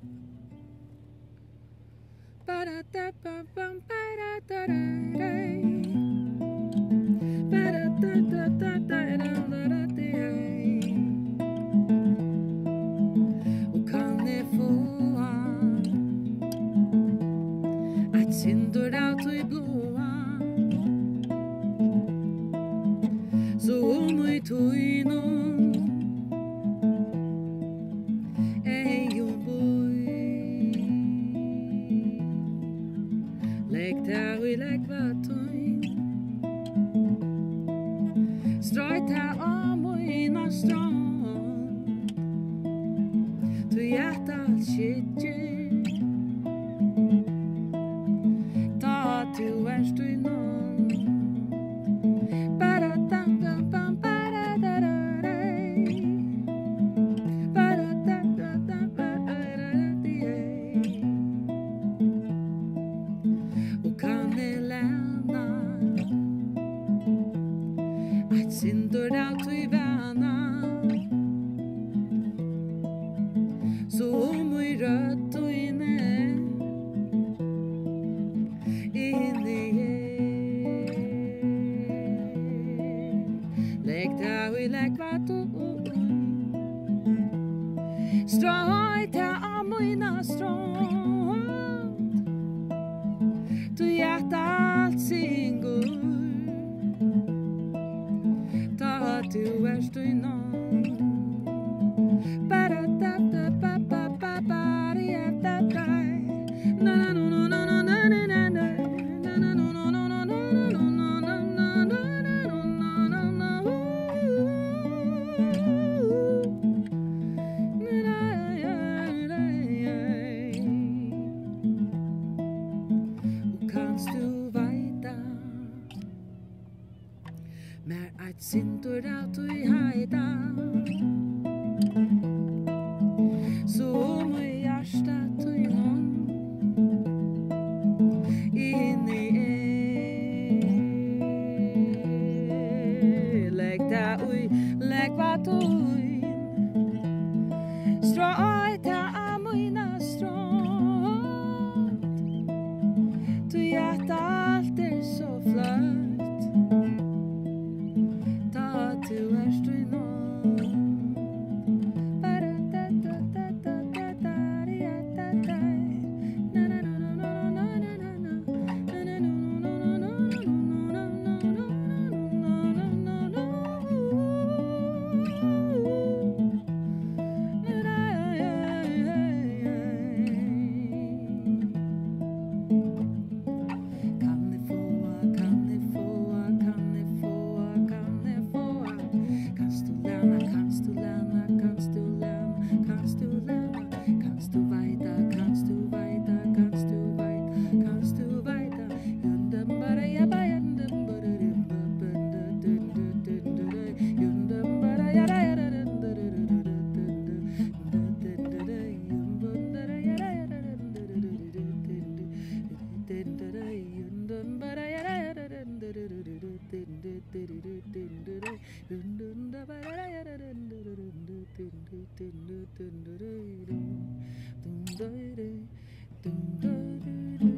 Och kan jeg få at sindur av tui blåa så i tui nun jo boi legg der og legg hva tui strøyt her av moina strand tui at alt skitjer ta tu erst du nån och kan jeg læna at sindur av tui vana så i rødt og inne legg der og legg hva tui strøyt her av moina strand du at alt syngur ta du erst du nån Kanst du veita mer at sindur av tui heita så i hjärsta tui nån inni legg der ui legg hva tui strøyt her av moina strand tui at alt så flott ta tu erst du nån Dun